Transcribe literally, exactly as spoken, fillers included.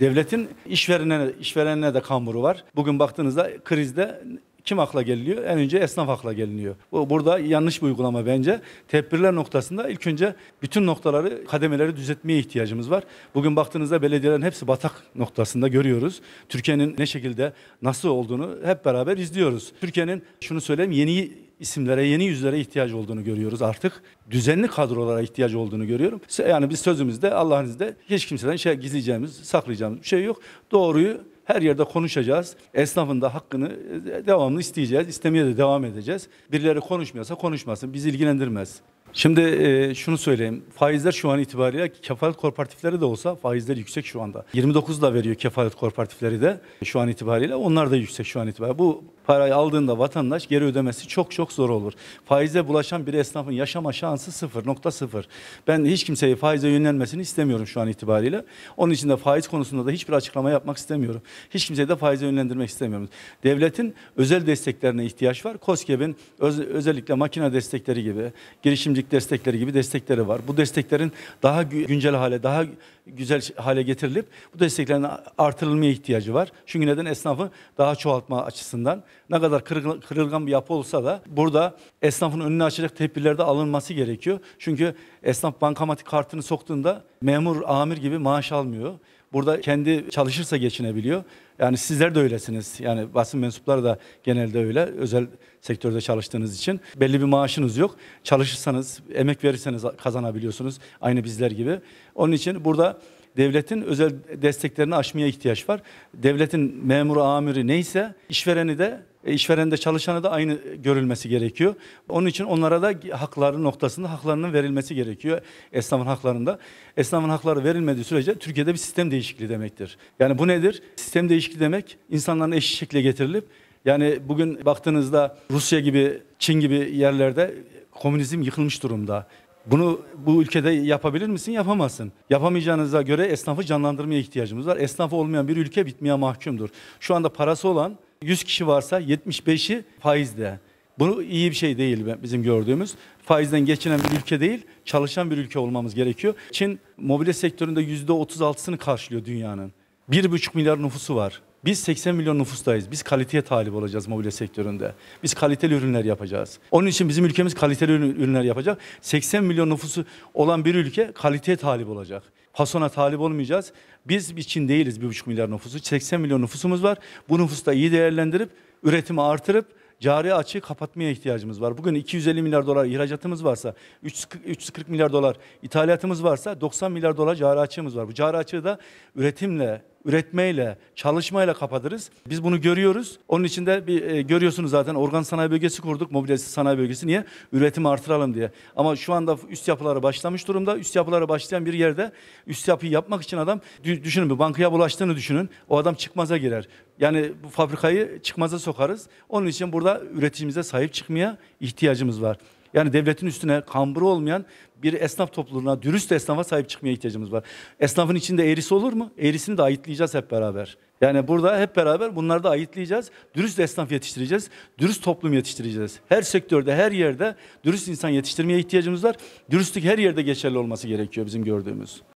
Devletin işverenine, işverenine de kamburu var. Bugün baktığınızda krizde kim akla geliniyor? En önce esnaf akla geliniyor. Bu burada yanlış bir uygulama bence. Tedbirler noktasında ilk önce bütün noktaları, kademeleri düzeltmeye ihtiyacımız var. Bugün baktığınızda belediyelerin hepsi batak noktasında görüyoruz. Türkiye'nin ne şekilde, nasıl olduğunu hep beraber izliyoruz. Türkiye'nin şunu söyleyeyim, yeni isimlere, yeni yüzlere ihtiyaç olduğunu görüyoruz artık. Düzenli kadrolara ihtiyaç olduğunu görüyorum. Yani biz sözümüzde Allah'ın izniyle hiç kimseden şey gizleyeceğimiz, saklayacağımız bir şey yok. Doğruyu her yerde konuşacağız. Esnafın da hakkını devamlı isteyeceğiz. İstemeye de devam edeceğiz. Birileri konuşmuyorsa konuşmasın. Bizi ilgilendirmez. Şimdi e, şunu söyleyeyim. Faizler şu an itibariyle kefalet kooperatifleri de olsa faizler yüksek şu anda. yirmi dokuz da veriyor kefalet kooperatifleri de şu an itibariyle. Onlar da yüksek şu an itibariyle. Bu parayı aldığında vatandaş geri ödemesi çok çok zor olur. Faize bulaşan bir esnafın yaşama şansı sıfır nokta sıfır. Ben hiç kimseyi faize yönlenmesini istemiyorum şu an itibariyle. Onun için de faiz konusunda da hiçbir açıklama yapmak istemiyorum. Hiç kimseyi de faize yönlendirmek istemiyorum. Devletin özel desteklerine ihtiyaç var. KOSGEB'in öz, özellikle makine destekleri gibi, girişimci destekleri gibi destekleri var. Bu desteklerin daha güncel hale, daha güzel hale getirilip bu desteklerin artırılmaya ihtiyacı var. Çünkü neden? Esnafı daha çoğaltma açısından ne kadar kırılgan bir yapı olsa da burada esnafın önünü açacak tedbirler de alınması gerekiyor. Çünkü esnaf bankamatik kartını soktuğunda memur, amir gibi maaş almıyor. Burada kendi çalışırsa geçinebiliyor. Yani sizler de öylesiniz. Yani basın mensupları da genelde öyle. Özel sektörde çalıştığınız için. Belli bir maaşınız yok. Çalışırsanız, emek verirseniz kazanabiliyorsunuz. Aynı bizler gibi. Onun için burada devletin özel desteklerini aşmaya ihtiyaç var. Devletin memuru, amiri neyse işvereni de E, işverende çalışanı da aynı görülmesi gerekiyor. Onun için onlara da hakları noktasında haklarının verilmesi gerekiyor. Esnafın haklarında. Esnafın hakları verilmediği sürece Türkiye'de bir sistem değişikliği demektir. Yani bu nedir? Sistem değişikliği demek insanların eşit şekilde getirilip yani bugün baktığınızda Rusya gibi, Çin gibi yerlerde komünizm yıkılmış durumda. Bunu bu ülkede yapabilir misin? Yapamazsın. Yapamayacağınıza göre esnafı canlandırmaya ihtiyacımız var. Esnafı olmayan bir ülke bitmeye mahkumdur. Şu anda parası olan yüz kişi varsa yetmiş beşi faizde. Bu iyi bir şey değil bizim gördüğümüz. Faizden geçinen bir ülke değil, çalışan bir ülke olmamız gerekiyor. Çin mobilya sektöründe yüzde otuz altısını karşılıyor dünyanın. bir buçuk milyar nüfusu var. Biz seksen milyon nüfustayız. Biz kaliteye talip olacağız mobilya sektöründe. Biz kaliteli ürünler yapacağız. Onun için bizim ülkemiz kaliteli ürünler yapacak. seksen milyon nüfusu olan bir ülke kaliteye talip olacak. Fasona talip olmayacağız. Biz için değiliz bir buçuk milyar nüfusu. seksen milyon nüfusumuz var. Bu nüfusu da iyi değerlendirip, üretimi artırıp, cari açığı kapatmaya ihtiyacımız var. Bugün iki yüz elli milyar dolar ihracatımız varsa, üç yüz kırk milyar dolar ithalatımız varsa doksan milyar dolar cari açığımız var. Bu cari açığı da üretimle, üretmeyle, çalışmayla kapatırız. Biz bunu görüyoruz. Onun için de bir e, görüyorsunuz zaten organ sanayi bölgesi kurduk. Mobilya sanayi bölgesi niye? Üretimi artıralım diye. Ama şu anda üst yapıları başlamış durumda. Üst yapıları başlayan bir yerde üst yapıyı yapmak için adam düşünün bir bankaya bulaştığını düşünün. O adam çıkmaza girer. Yani bu fabrikayı çıkmaza sokarız. Onun için burada üreticimize sahip çıkmaya ihtiyacımız var. Yani devletin üstüne kamburu olmayan bir esnaf topluluğuna, dürüst esnafa sahip çıkmaya ihtiyacımız var. Esnafın içinde eğrisi olur mu? Eğrisini de ayıtlayacağız hep beraber. Yani burada hep beraber bunları da ayıtlayacağız. Dürüst esnaf yetiştireceğiz. Dürüst toplum yetiştireceğiz. Her sektörde, her yerde dürüst insan yetiştirmeye ihtiyacımız var. Dürüstlük her yerde geçerli olması gerekiyor bizim gördüğümüz.